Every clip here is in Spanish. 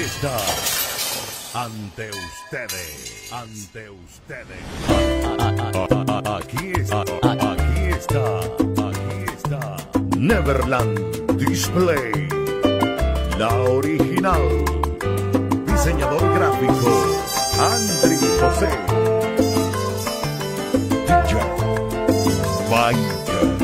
está ante ustedes, aquí está Neverland Display, la original, diseñador gráfico Andri José, DJ Biker.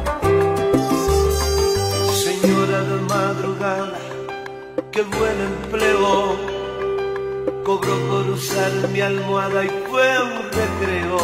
Señora de madrugada, qué buen empleo, cobró por usar mi almohada y fue un recreo.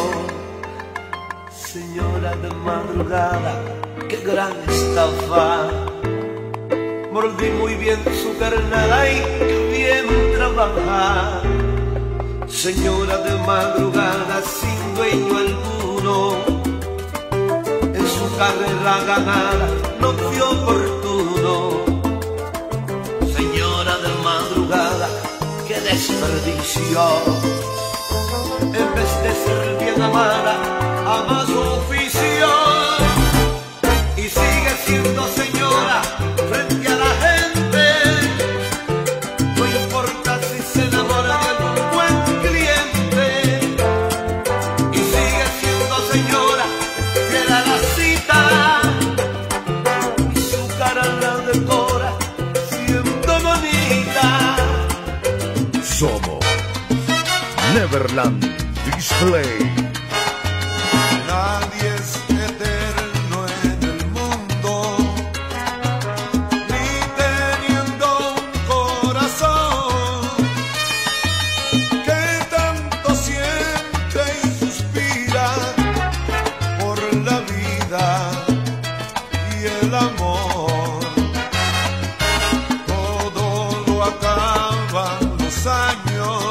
Señora de madrugada, qué gran estafa, mordí muy bien su carnada y qué bien trabaja. Señora de madrugada, sin dueño alguno, en su carrera ganada no fue oportuno. Señora de madrugada, qué desperdicio, en vez de ser bien amada, ama su oficio y sigue siendo señora frente a la gente. No importa si se enamora de algún buen cliente, y sigue siendo señora fiel a la cita, y su cara la decora siendo bonita. Somos Neverland Display. Nadie es eterno en el mundo, ni teniendo un corazón que tanto siente y suspira por la vida y el amor. Todo lo acaban los años.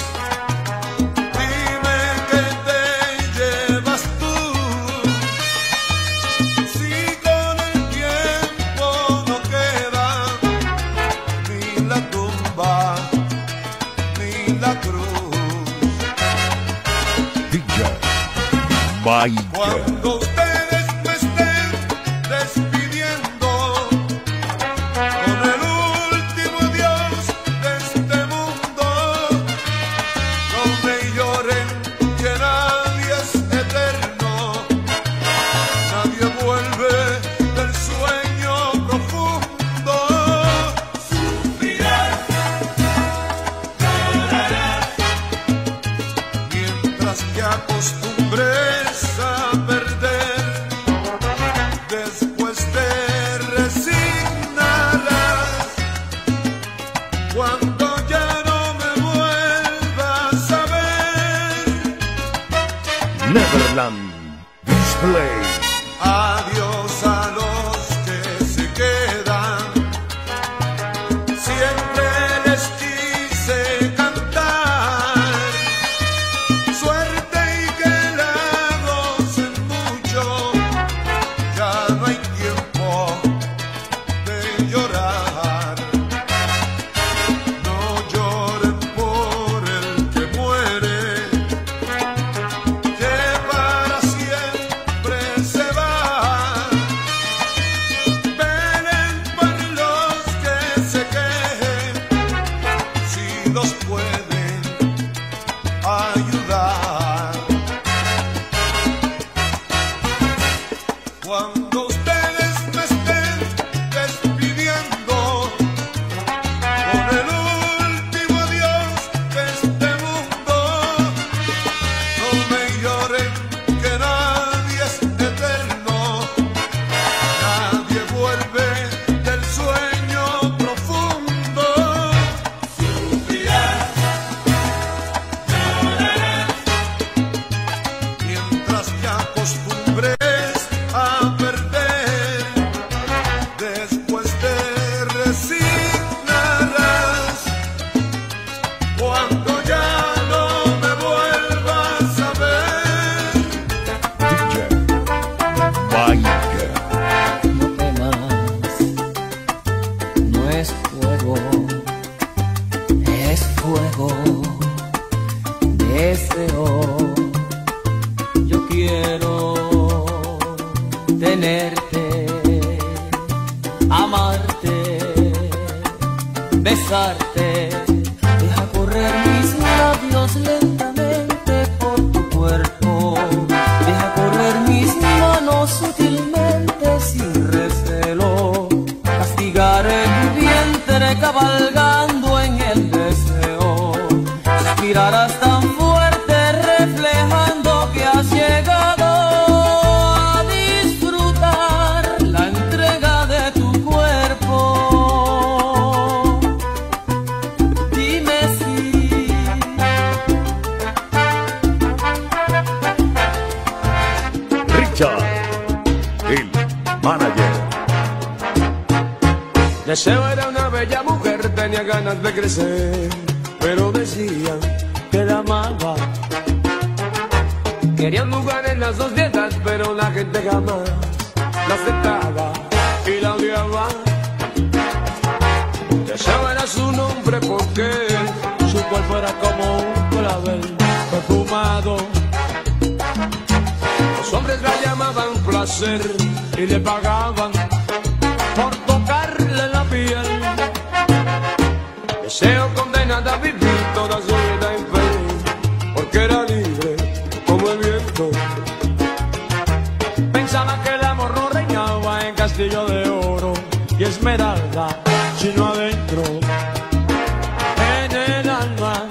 Cuando ustedes me estén despidiendo con el último adiós de este mundo, no me lloren, que nadie es eterno, nadie vuelve del sueño profundo. Sufrirás, llorarás, mientras que acostumbres a perder, después te resignarás. Cuando ya no me vuelvas a ver, Neverland Display. adiós a los que se quedan. Siempre les quise cantar, suerte y que la gocen mucho. Ya no hay tiempo de llorar. No lloren por el que muere, que para siempre se va. Velen por los que se quejen, si los pueden ayudar. Cuando ustedes me estén despidiendo con el último adiós de este mundo, no me lloren, que nadie es eterno, nadie vuelve del sueño profundo. sufrirás, llorarás, Mientras que acostumbres a perder, después te resignarás. Cuando ya no me vuelvas a ver, DJ Biker. No temas, no es fuego, es fuego, deseo. Yo quiero tenerte, amarte, besarte correr mis labios lentamente por tu cuerpo. Deja correr mis manos sutilmente sin recelo. Castigaré tu vientre cabalgando en el deseo. Suspirarás tan fuerte reflejando que has llegado a disfrutar la entrega de tu cuerpo. Dime si Richard, el manager. Deseo era una bella mujer, tenía ganas de crecer, pero decían que la amaba. Querían lugar en las dos dietas, pero la gente jamás la aceptaba y la odiaba. Deseo era su nombre porque su cuerpo era como un clavel perfumado. Los hombres la llamaban placer y le pagaban por tocarle la piel. Deseo condenada a vivir toda su vida infeliz, porque era libre como el viento. Pensaba que el amor no reinaba en castillo de oro y esmeralda, sino adentro, en el alma.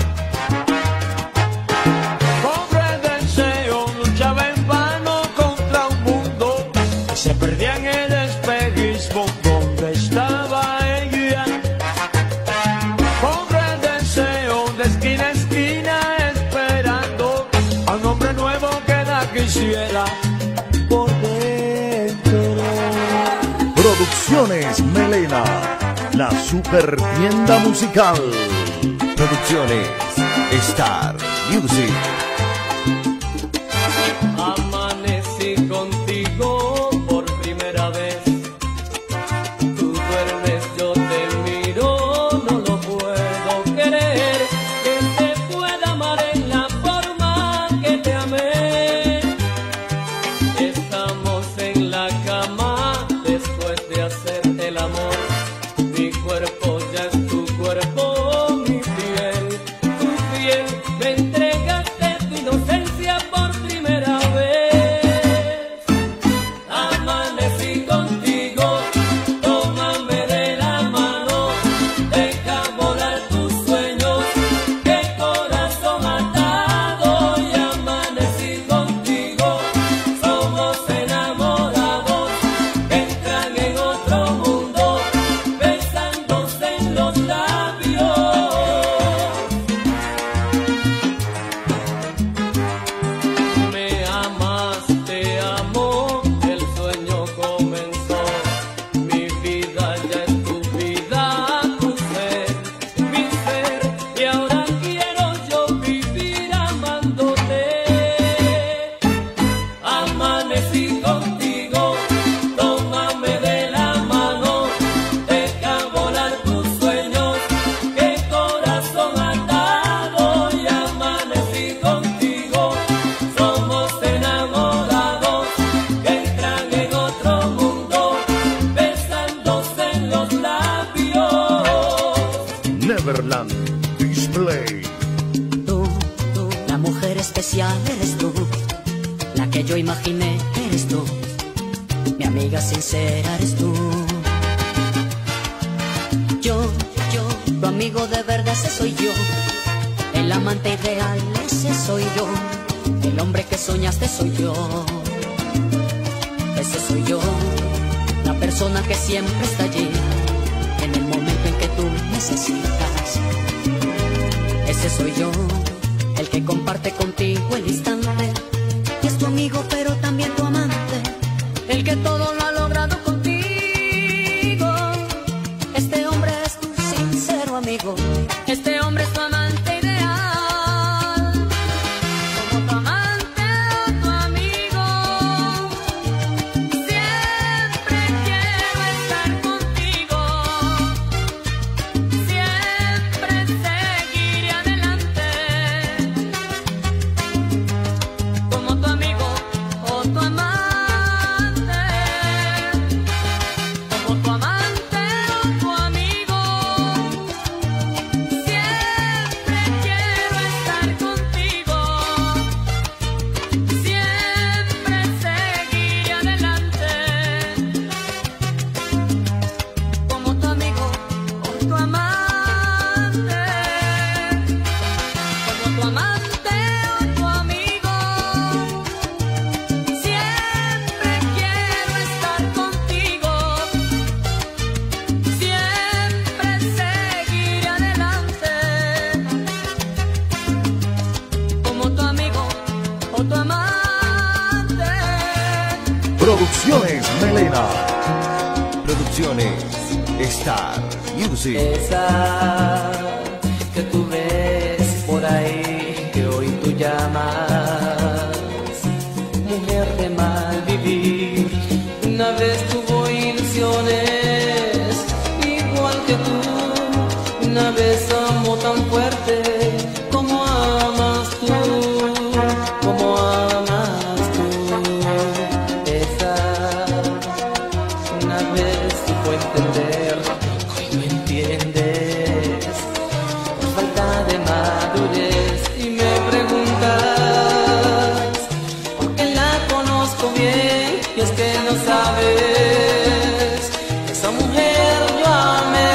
Pobre deseo, luchaba en vano contra un mundo que se perdía en el espejismo donde estaba ella. Pobre deseo, de esquina a esquina esperando a un hombre nuevo que la quisiera por dentro. Producciones Melena, la super tienda musical. Producciones Star Music. amanecí contigo por primera vez. Tú duermes, yo te miro, no lo puedo creer. Que te pueda amar en la forma que te amé. Estamos en la cama después de hacer el amor. Mi cuerpo ya es tu cuerpo, mi piel, tu piel. Me entregaste tu inocencia por primera vez. Amanecí contigo, tómame de la mano, deja volar tus sueños, qué corazón atado. Y amanecí contigo, somos enamorados, entran en otro mundo, besándose en los labios. Me amas, te amo, el sueño comenzó. Mi vida ya es tu vida, tu ser, mi ser. Y ahora quiero yo vivir amándote. Amanecí contigo, tómame de la mano, deja volar tus sueños, qué corazón atado. Y amanecí contigo, somos enamorados, que entran en otro mundo, besándose en los labios. Neverland Display. Tú, la mujer especial eres tú, la que yo imaginé eres tú, mi amiga sincera eres tú. Yo, tu amigo de verdad ese soy yo, el amante ideal ese soy yo, el hombre que soñaste soy yo, ese soy yo, la persona que siempre está allí, en el momento en que tú necesitas. Ese soy yo, el que comparte contigo el instante, que es tu amigo pero también tu amante, el que todo lo ha logrado contigo. Este hombre es tu sincero amigo, este hombre es tu amante ideal, como tu amante o tu amigo. Siempre quiero estar contigo, siempre seguiré adelante, como tu amigo o tu amante, como tu amante o tu amigo. Producciones Melena. Producciones Star Music. Esa que tú ves por ahí, que hoy tú llamas mujer de mal vivir. Una vez tuvo ilusiones igual que tú. Una vez amó tan fuerte como amas tú, como amas tú. Esa una vez supo entender, hoy no entiendes, por falta de madurez. Y me preguntas por qué la conozco bien, y es que no sabes, esa mujer yo amé.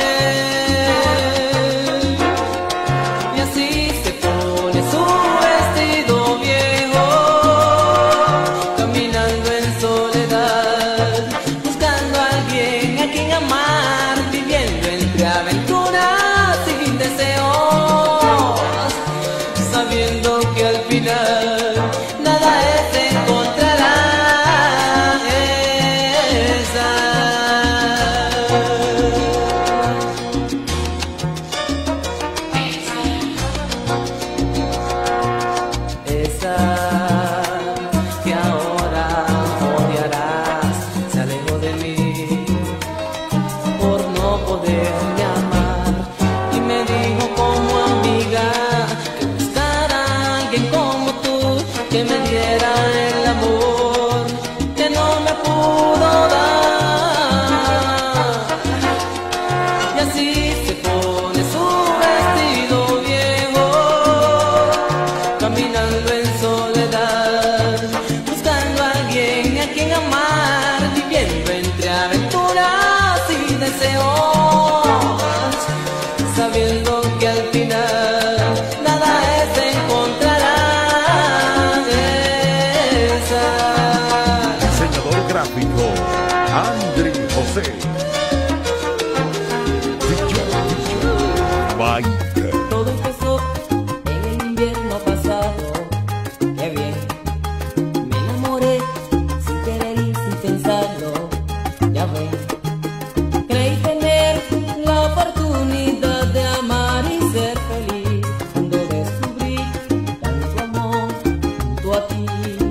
Y así se pone su vestido viejo, caminando en soledad, buscando a alguien a quien amar, viviendo entre aventuras sin deseos, sabiendo que al final nada es encontrará esa. Esa que ahora odiarás, se alejó de mí por no poderme amar, y me dijo como amiga que buscara alguien como tú, que me diera el amor que no me pudo dar. Y así se pone su vestido viejo, caminando en soledad, buscando a alguien a quien amar, viviendo entre aventuras y deseos, sabiendo que al final nada es encontrará esa. Diseñador gráfico Andri José. Biker. Todo empezó en el invierno pasado, qué bien. Me enamoré sin querer y sin pensarlo, ya ven. Creí tener la oportunidad de amar y ser feliz, cuando descubrí tanto amor junto a ti.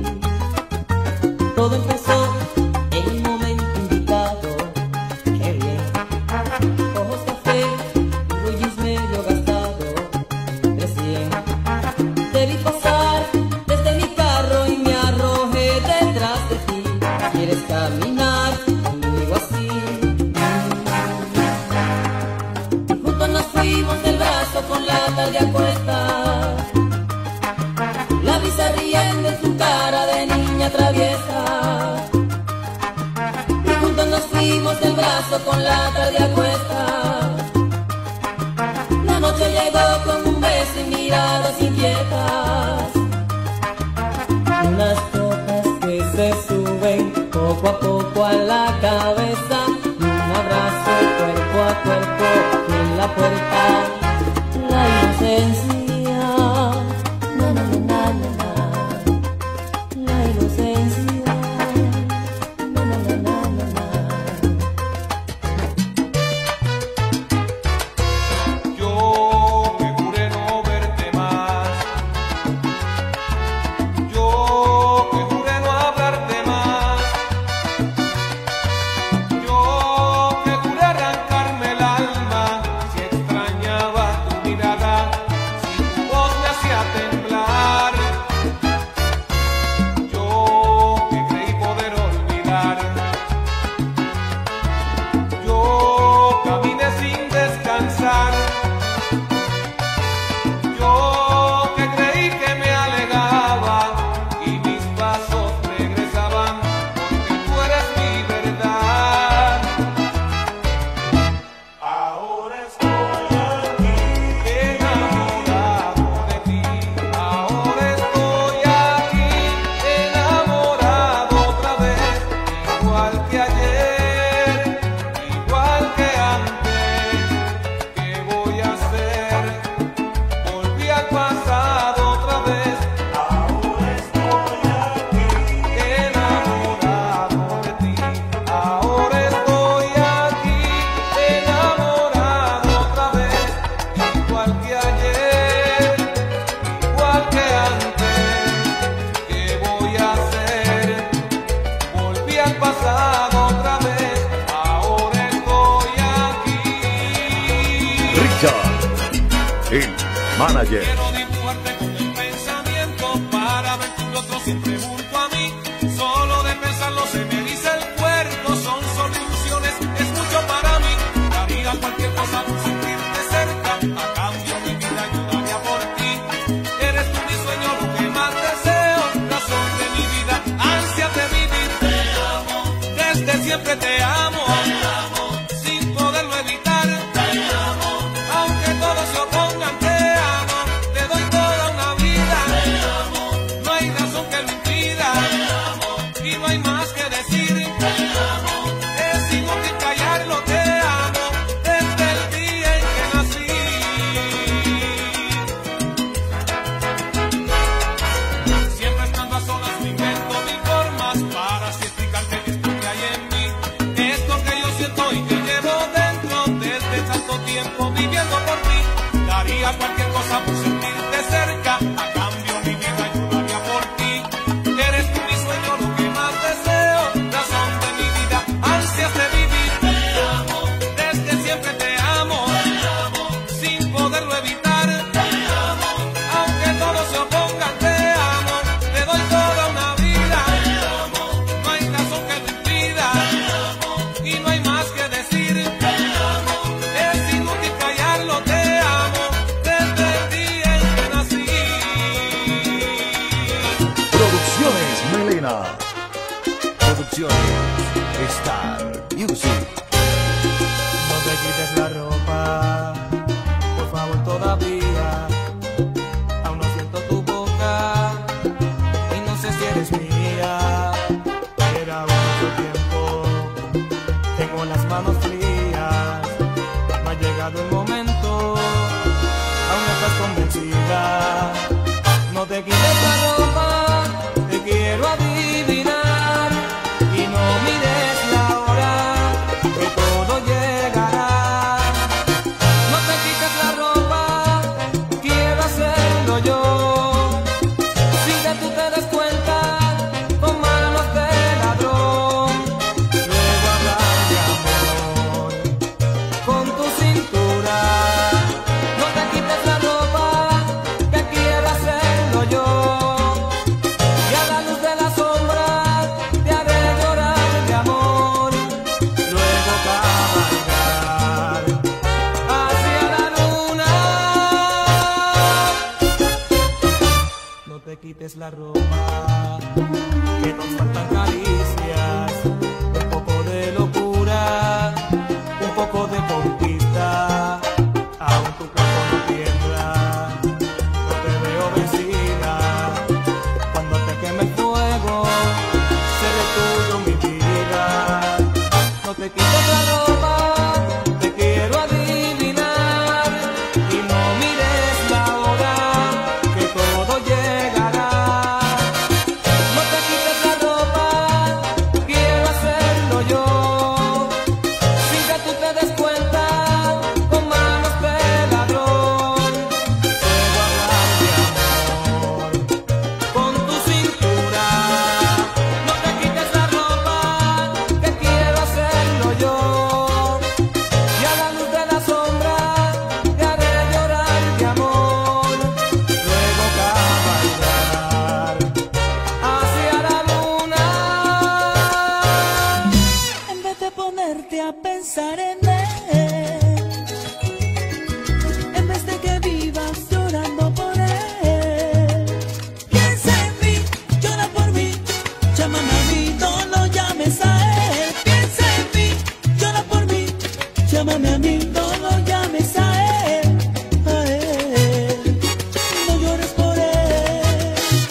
Todo empezó en el momento indicado, qué bien. Ojos café, rollos medio gastado, recién. Te vi pasar desde mi carro y me arrojé detrás de ti. ¿Quieres caminar conmigo así? Y juntos nos fuimos del brazo con la tarde a cuestas. La brisa riendo en tu cara de niña traviesa. Y juntos nos fuimos del brazo con la tarde a cuestas. La noche llegó con un beso y miradas inquietas. Unas copas que se suben poco a poco a la cabeza. Y un abrazo cuerpo a cuerpo en la puerta. La inocencia, na na na na na na. La inocencia, na na na na na na. Yo me juré no verte más. Yo me juré no hablarte más. Yo me juré arrancarme el alma si extrañaba el manager. Quiero dibujarte con el pensamiento para ver tu rostro siempre junto a mí. Solo de pensarlo se me eriza el cuerpo. Son solo ilusiones, es mucho para mí. Daría cualquier cosa por sentirte cerca. A cambio mi vida ayudaría por ti. Eres tú mi sueño, lo que más deseo. Razón de mi vida, ansia de vivir. Te amo, desde siempre te amo. Sin poderlo evitar. Te amo, aunque todos se opongan. Te amo, te doy toda una vida. Te amo, no hay razón que lo impida. Te amo, y no hay más que decir. Te amo, es inútil callarlo. Te amo, desde el día en que nací. Siempre estando a solas me invento mil formas para así explicarte esto que hay en mí. Esto que yo siento y que llevo dentro desde tanto tiempo viviendo por ti. Daría cualquier cosa por sentirte cerca. A cambio mi vida ayudaría por ti. Eres tú mi sueño, lo que más deseo. Razón de mi vida, ansias de vivir. Te amo, desde siempre te amo. Te amo, sin poderlo evitar. Te amo, aunque todos se opongan. Te amo, te doy toda una vida. Te amo, no hay razón que lo impida. Te amo, y no hay más que decir. Te amo, es inútil callarlo. Te amo, desde el día en que nací. Producciones Melena. Producciones Star Music. No te quites la ropa, por favor todavía. Aún no siento tu boca y no sé si eres mía. Era mucho tiempo, tengo las manos frías. No ha llegado el momento, aún no estás convencida. No te quites la ropa, te quiero adivinar. Y no mires la hora, que todo llegará. No te quites la ropa, quiero hacerlo yo. Sin que tú te des cuenta, con manos de ladrón. Luego hablar de amor, con tu cintura. No te quites la ropa, que quiero hacerlo yo. Y a la luz de la sombra te haré llorar de amor. Luego cabalgar hacia la luna. No te quites la ropa, que nos faltan caricias. Un poco de locura, un poco de conquista. Aún tu cuerpo no tiembla, no te veo vencida. Cuando te queme el fuego, seré tuyo mi vida. No te quites la ropa, te quiero adivinar. Y no mires la hora, que todo llegará. No te quites la ropa, quiero hacerlo yo. Sin que tú te des cuenta, con manos de ladrón. Luego hablar de amor, con tu cintura. No te quites la ropa, que quiero hacerlo yo. Y a la luz de la sombra te haré llorar de amor. Luego cabalgar hacia la luna. En vez de ponerte a pensar en él, en vez de que vivas llorando por él, piensa en mí, llora por mí, llámame a mí, no lo llames a él. Piensa en mí, llora por mí, llámame a mí, no lo llames a él, a él. No llores por él.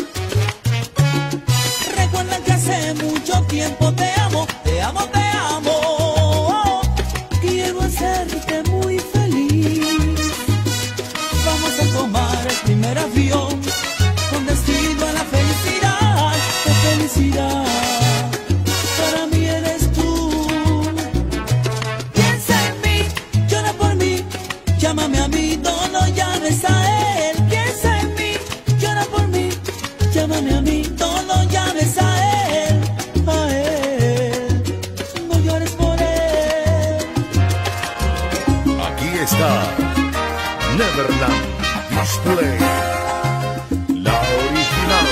Recuerda que hace mucho tiempo te amo, te amo, te amo. Quiero hacerte muy feliz. Vamos a tomar el primer avión con destino a la felicidad, la felicidad. Para mí eres tú. Piensa en mí, llora por mí, llámame a mí, no lo llames a él. Piensa en mí, llora por mí, llámame a mí, no lo llames a él, a él. No llores por él. Aquí está Neverland Display, la original.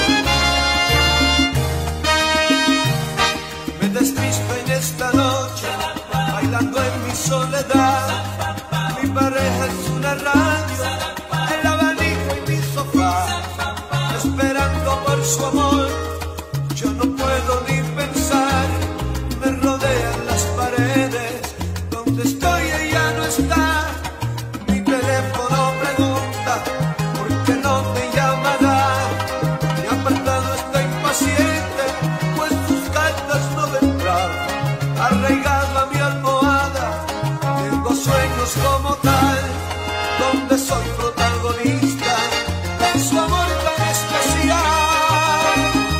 Me despisto en esta noche, bailando en mi soledad. Mi pareja es una radio, el abanico y mi sofá, esperando por su amor. Yo no puedo ni pensar, me rodean las paredes. Donde estoy ella no está. Mi teléfono pregunta por qué no me llamará. Y apartado estoy impaciente, pues sus cartas no vendrán. Arraigado a mi almohada, tengo sueños como tal, donde soy protagonista de su amor tan especial.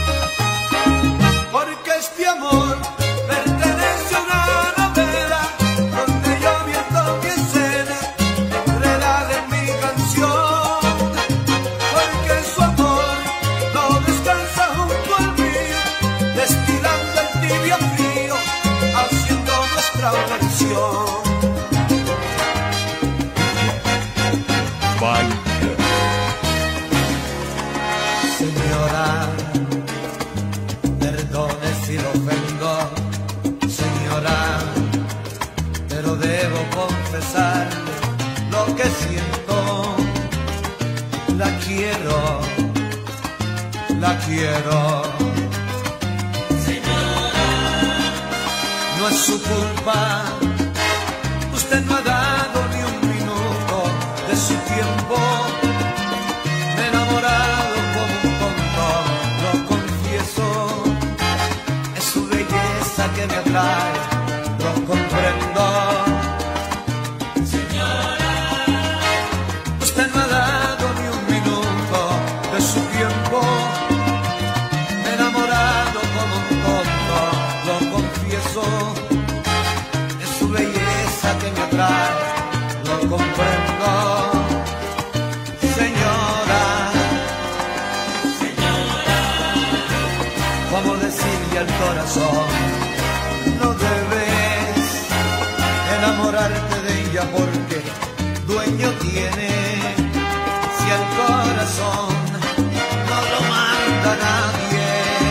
Porque este amor pertenece a una novela, donde yo viendo mi escena enredada en mi canción. Porque su amor no descansa junto al mío, destilando el tibio frío, haciendo nuestra versión. Biker. Señora, perdone si lo ofendo, señora, pero debo confesarle lo que siento. La quiero, la quiero. Señora, no es su culpa, usted no ha dado ni un minuto de su tiempo. Me he enamorado como un tonto, lo confieso. Es su belleza que me atrae, lo comprendo. Señora, usted no ha dado ni un minuto de su tiempo. Me he enamorado como un tonto, lo confieso. Es su belleza que me atrae, lo comprendo. Señora, señora, ¿cómo decirle al corazón? No debes enamorarte de ella porque dueño tiene. Si el corazón no lo manda nadie.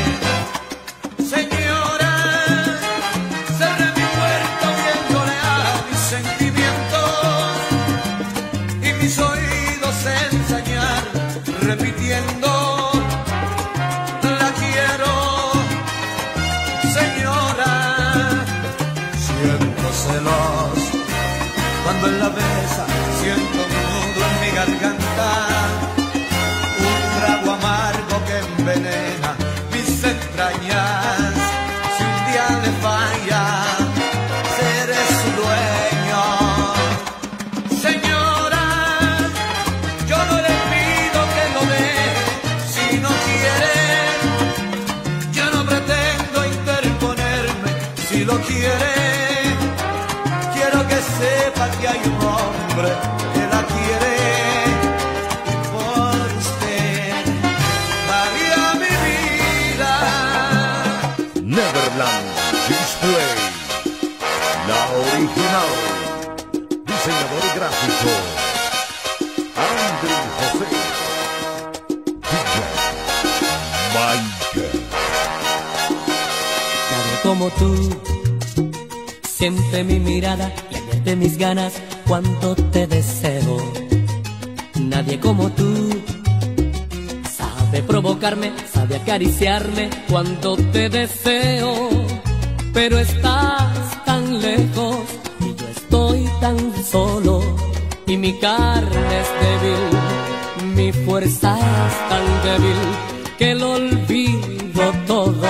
Señora, cerré mi puerta abriéndole a mis sentimientos y mis oídos ensañar repitiendo. La quiero, señora. Siento celos cuando en la besa, siento un nudo en mi garganta, un trago amargo que envenena mis entrañas. Si un día le falla, seré su dueño. Señora, yo no le pido que lo deje si no quiere. Yo no pretendo interponerme si lo quiere. Quiero que sepa que hay un hombre que la quiere. Y por usted daría mi vida. Neverland Display, la original. Diseñador gráfico, Andrew José. DJ Biker. Nadie como tú siente mi mirada y advierte mis ganas cuando te deseo. Nadie como tú sabe provocarme, sabe acariciarme cuando te deseo. Pero estás tan lejos y yo estoy tan solo, y mi carne es débil, mi fuerza es tan débil que lo olvido todo.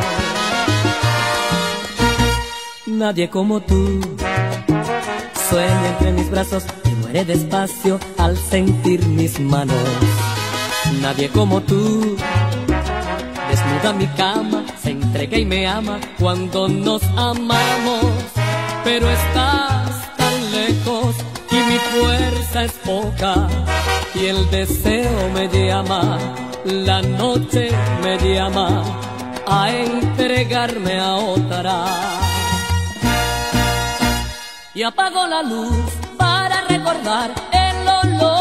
Nadie como tú sueña entre mis brazos y muere despacio al sentir mis manos. Nadie como tú desnuda mi cama, se entrega y me ama cuando nos amamos. Pero estás tan lejos y mi fuerza es poca, y el deseo me llama, la noche me llama a entregarme a otra. Y apago la luz para recordar el olor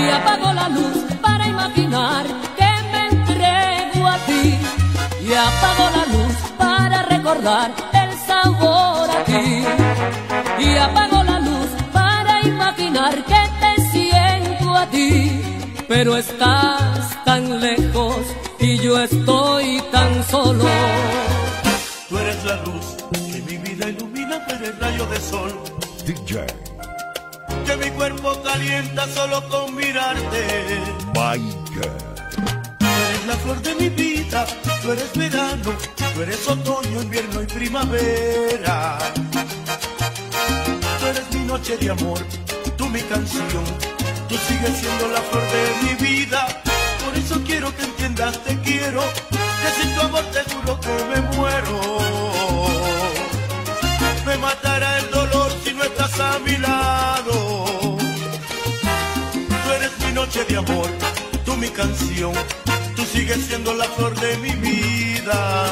y apago la luz para imaginar que me entrego a ti, y apago la luz para recordar el sabor a ti, y apago la luz para imaginar que te siento a ti, pero estás tan lejos y yo estoy tan solo. Tú eres la luz que mi vida ilumina, tú eres rayo de sol DJ que mi cuerpo calienta solo con mirarte. Biker. Tú eres la flor de mi vida, tú eres verano, tú eres otoño, invierno y primavera. Tú eres mi noche de amor, tú mi canción, tú sigues siendo la flor de mi vida. Por eso quiero que entiendas, te quiero, que sin tu amor te juro que me muero. Me matará el dolor si no estás a mi lado. Tú eres mi noche de amor, tú mi canción, tú sigues siendo la flor de mi vida.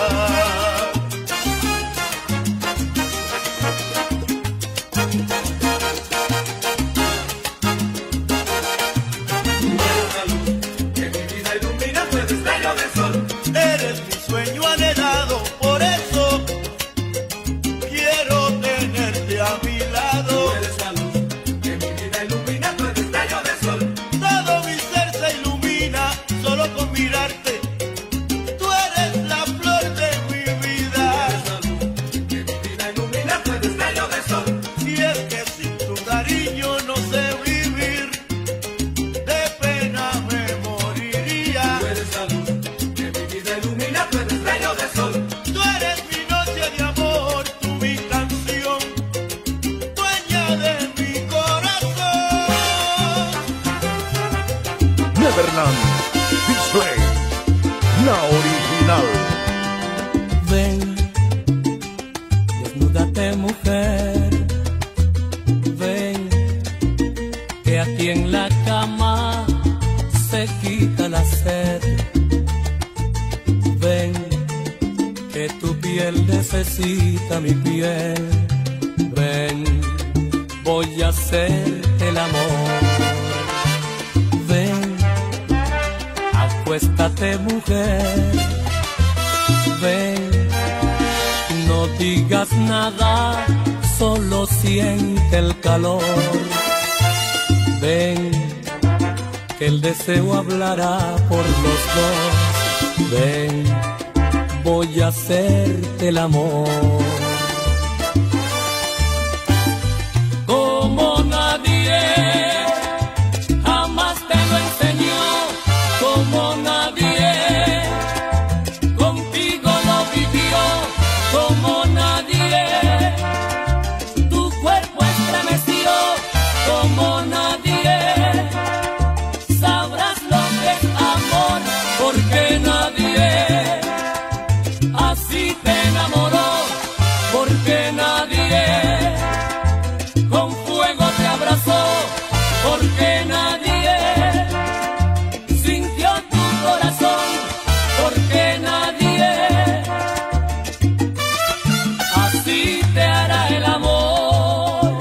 Eres mi sueño anhelado, por eso quiero tenerte a mi lado. Tú eres la luz que mi vida ilumina, tú eres rayo de sol. Todo mi ser se ilumina solo con mirarte. Tú eres la flor de mi vida. Tú eres la luz que mi vida ilumina, tú eres rayo de sol. Y es que sin tu cariño no sé vivir, de pena me moriría. Tú eres la luz que mi vida ilumina, tú eres rayo de sol. Tú eres mi noche de amor, tú mi canción, dueña de mi corazón. Neverland Display, la original. Ven, desnúdate mujer, ven, que aquí en la cama se quita la sed. Ven, que tu piel necesita mi piel. Ven, voy a hacerte el amor. Ven, acuéstate mujer. Ven, no digas nada, solo siente el calor. Ven, que el deseo hablará por los dos. Ven, voy a hacerte el amor. Como nadie jamás te lo enseñó, como nadie contigo lo vivió, como nadie tu cuerpo estremeció, como nadie sabrás lo que es amor, porque nadie así te enamoró, porque nadie con fuego te abrazó, porque nadie sintió tu corazón, porque nadie así te hará el amor.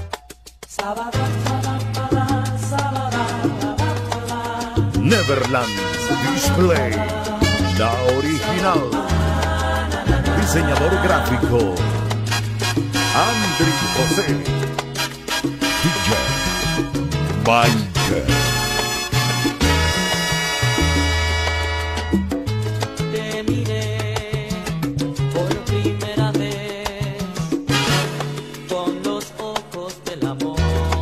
Neverland Display, la original. Diseñador gráfico Andri José. DJ Biker. Te miré por primera vez con los ojos del amor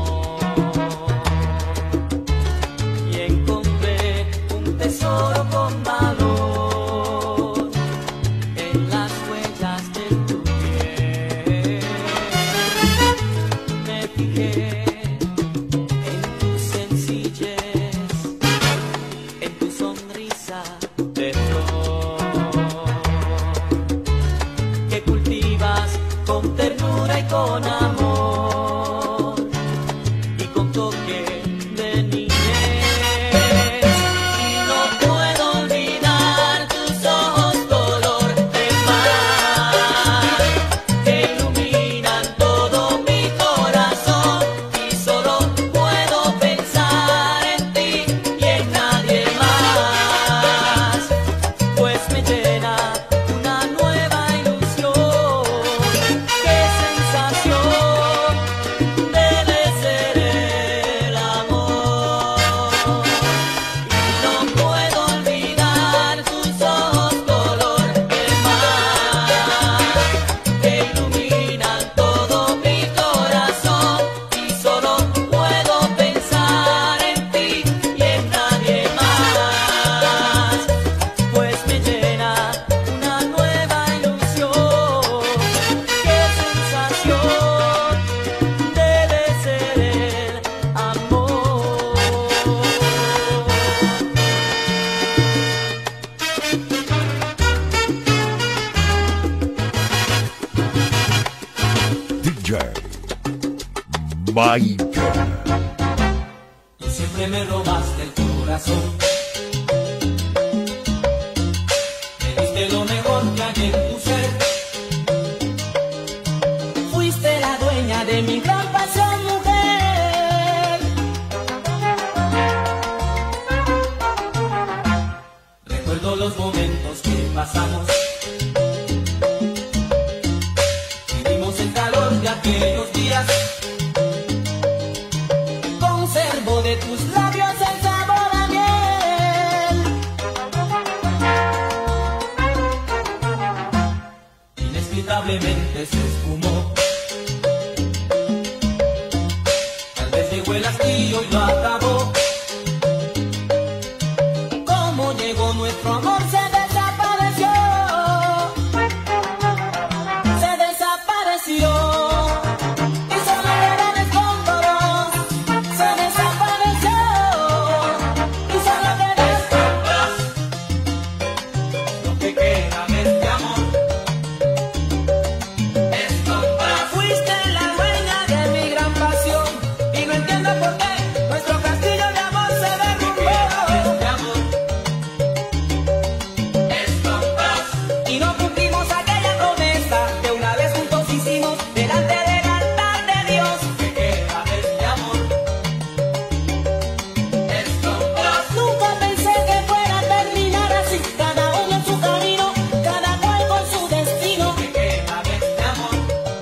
y encontré un tesoro con valor en las huellas de tu piel. Me fijé en tu sencillez. Biker. Tú siempre me robaste el corazón. Me diste lo mejor que hay en tu ser. Fuiste la dueña de mi gran pasión, mujer. Recuerdo los momentos que pasamos. Vivimos el calor de aquellos días. Conservo de tus labios el sabor a miel. Inexplicablemente se esfumó. Tal vez llegó el hastío y lo acabó. Como llegó nuestro amor se desapareció. Se desapareció. Y solo quedan escombros. Se desapareció. Y solo quedan escombros. Lo que queda de este amor. Escombros. Fuiste la dueña de mi gran pasión. Y no entiendo por qué nuestro castillo de amor se derrumbó. Y no cumplimos aquella promesa que una vez juntos hicimos delante del altar de Dios. ¿Qué queda de este amor? Nunca pensé que fuera a terminar así. Cada uno en su camino, cada cual con su destino. ¿Qué queda de este amor?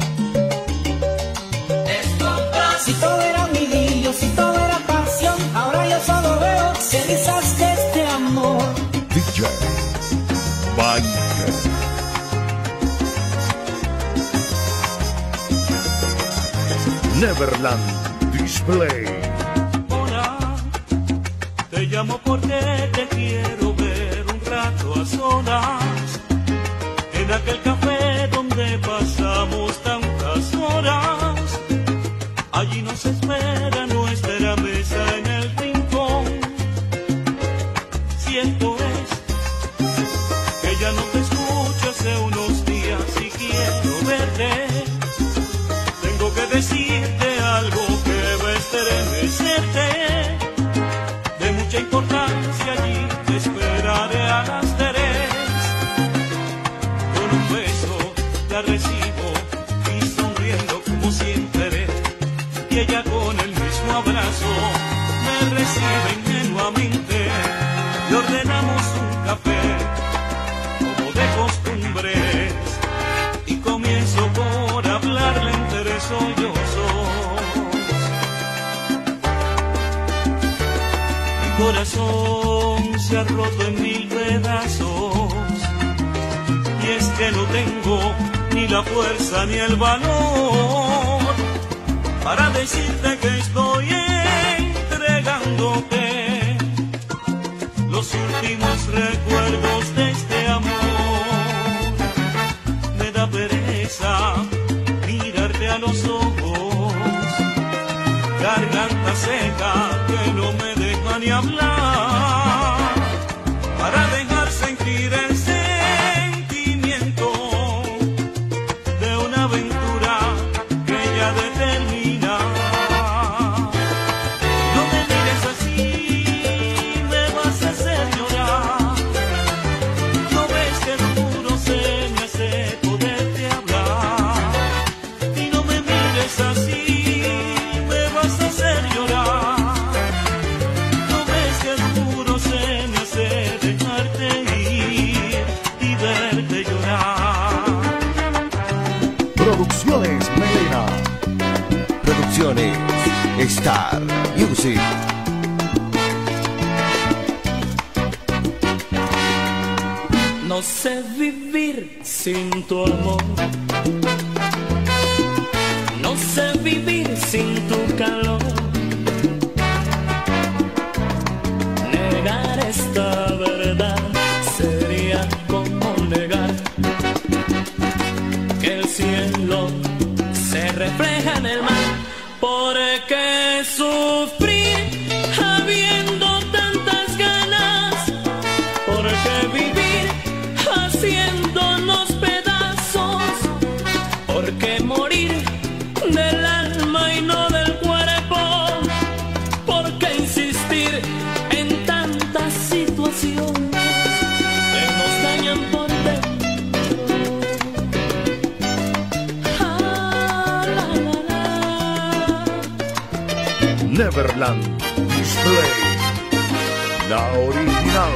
Si todo era un idilio, si todo era pasión, ahora yo solo veo cenizas de este amor. DJ Biker. Neverland Display. Hola, te llamo porque te quiero ver un rato a solas. En aquel café donde pasamos tantas horas. Allí nos espera nuestra mesa en el rincón. Cierto es que ya no te escucho hace unos días y quiero verte. Tengo que decirte algo que va a estremecerte. De mucha importancia allí te esperaré a las 3. Con un beso la recibo y sonriendo como siempre. Y ella con el mismo abrazo me recibe ingenuamente. Y ordenamos un café como de costumbre. Y comienzo por hablarle entre sollozos. Mi corazón se ha roto en 1000 pedazos. Y es que no tengo ni la fuerza ni el valor para decirte que estoy entregándote los últimos recuerdos de este amor. Me da pereza mirarte a los ojos, garganta seca que no me deja ni hablar, para dejar sentir el sentimiento de una aventura que ya determina. No me mires así, me vas a hacer llorar. No ves que duro se me hace poderte hablar. Y no me mires así, me vas a hacer llorar. No ves que duro se me hace dejarte ir y verte llorar. Producciones Melena. Producciones Star Music. No sé vivir sin tu amor. No sé vivir sin tu calor. Negar esta verdad sería como negar que el cielo se refleja en el mar. Porque sufrir habiendo tantas ganas. Porque vivir haciéndonos pedazos. Neverland Display, la original.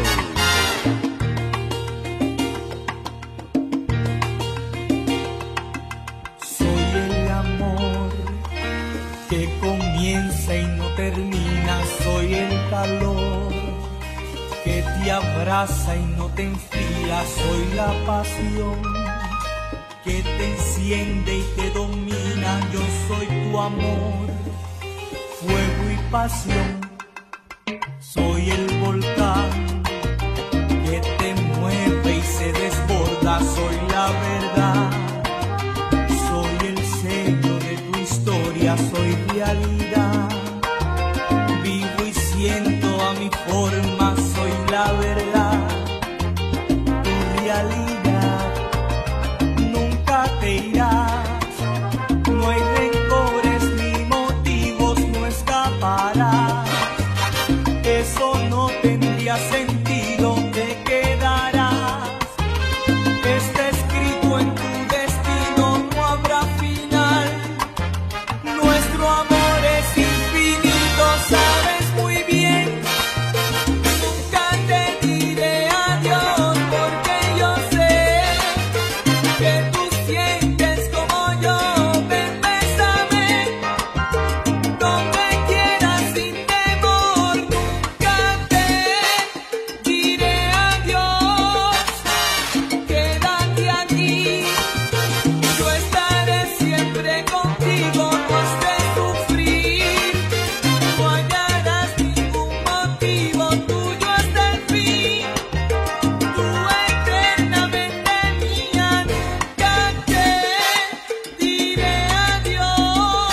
Soy el amor que comienza y no termina, soy el calor que te abraza y no te enfría, soy la pasión que te enciende y te domina, yo soy tu amor, fuego y pasión, soy el volcán que te mueve y se desborda, soy la verdad, soy el sello de tu historia, soy realidad, vivo y siento a mi forma, soy la verdad, tu realidad, nunca te irás, no hay rencores ni motivos, no escaparás, eso no tendría sentido, te quedarás, está escrito en tu destino, no habrá final, nuestro amor es infinito, sabes muy bien, nunca te diré adiós, porque yo sé que tú sientes como yo, ven, bésame, donde quieras sin temor, nunca te diré adiós, quédate aquí, yo estaré siempre contigo, no estés sufrir, no hallarás ningún motivo, tuyo hasta el fin, tú eternamente mía, nunca te diré adiós.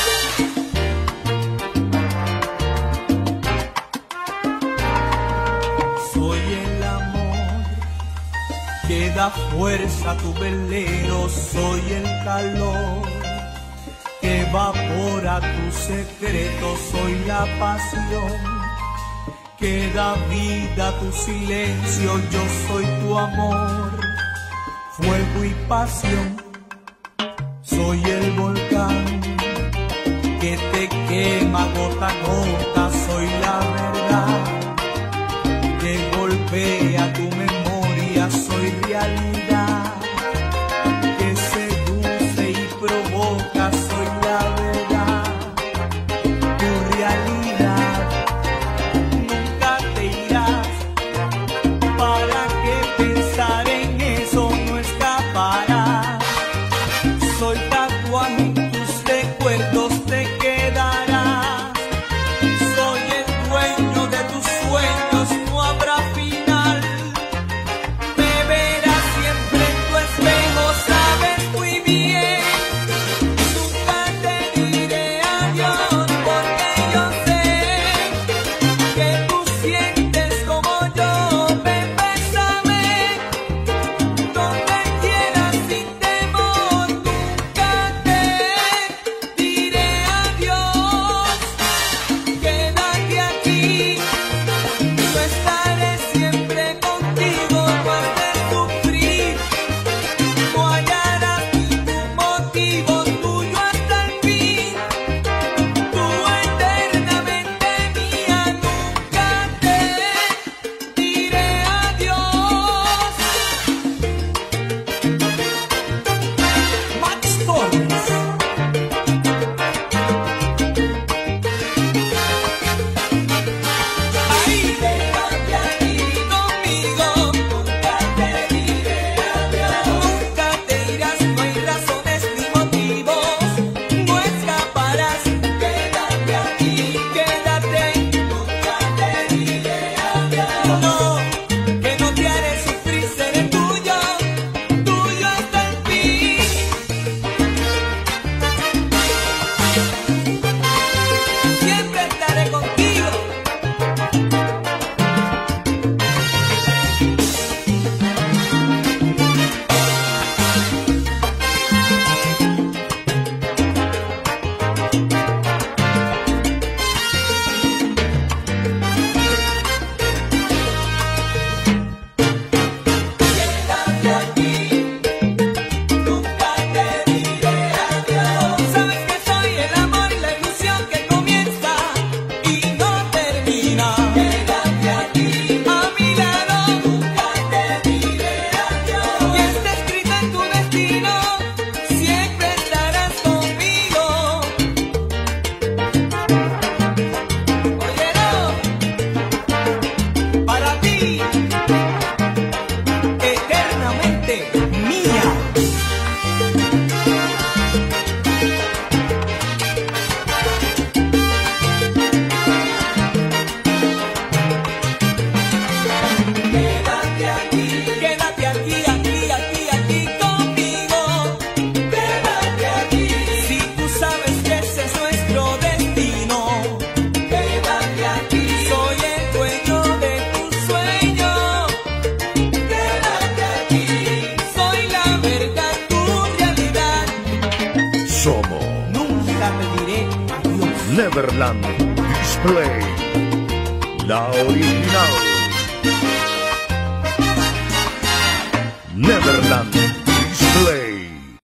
Soy el amor que da fuerza a tu velero, soy el calor que evapora tu secreto, soy la pasión que da vida a tu silencio, yo soy tu amor, fuego y pasión, soy el volcán que te quema gota a gota, soy la verdad que golpea tu memoria, soy realidad que seduce y provoca, soy la verdad, tu realidad, nunca te irás, para qué pensar en eso, no escaparás, soy tatuaje en tus recuerdos, te quedarás, vida te diré adiós. Neverland Display, la original.